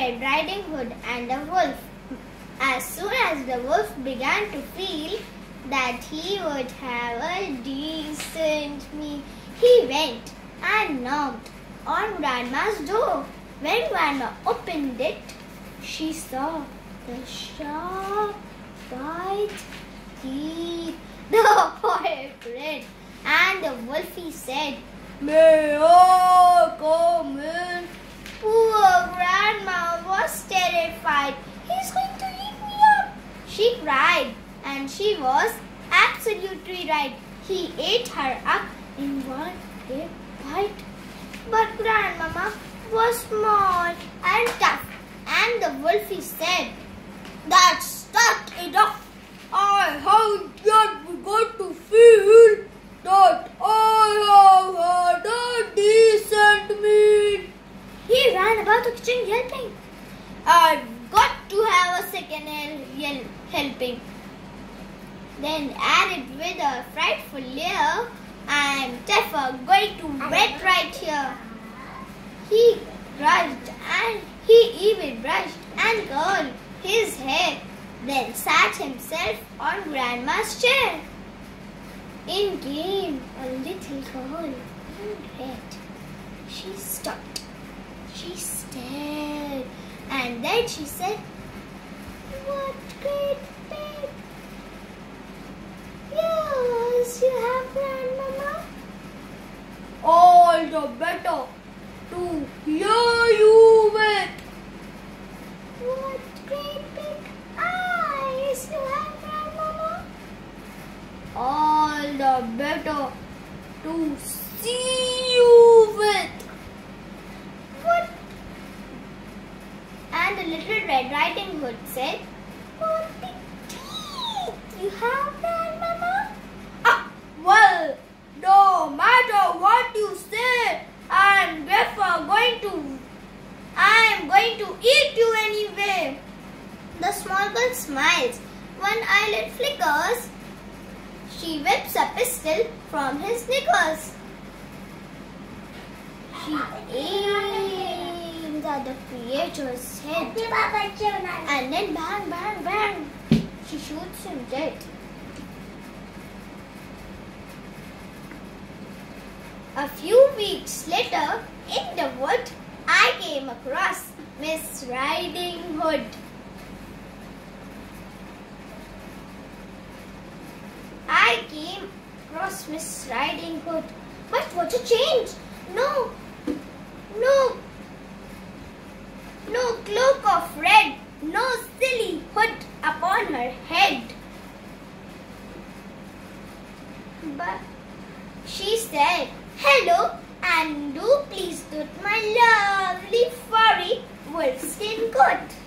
Red Riding Hood and the Wolf. As soon as the wolf began to feel that he would have a decent meal, he went and knocked on Grandma's door. When Grandma opened it, she saw the sharp white teeth, the horrid grin, and the wolfie said, "May I come in?" Poor Grandma was terrified. "He's going to eat me up," she cried, and she was absolutely right. He ate her up in one big bite. But Grandmama was small and tough, and the wolfie said, "That's enough. I haven't yet begun to feel that I have had a decent meal." He ran about the kitchen yelping, "I've got to have a second helping." Then added with a frightful leer, "I'm never going to wait right here." He even brushed and curled his hair, then sat himself on Grandma's chair. In came a little girl in red. She stopped. She stared, and then she said, "What great big ears you have, Grandmama." "All the better to hear you with." "What great big eyes you have, Grandmama." "All the better to see you with." "What?" And the little Red Riding Hood said, "What big teeth you have, Grandmama." "Ah, well, no matter what you say, I am going to eat you anyway." The small girl smiles. One eyelid flickers. She whips a pistol from his knickers. She aims at the creature's head, and then bang, bang, bang, she shoots him dead. A few weeks later, in the wood, I came across Miss Riding Hood. Miss Riding Hood. But what a change! No cloak of red, no silly hood upon her head. But she said, "Hello, and do please put my lovely furry wolfskin coat."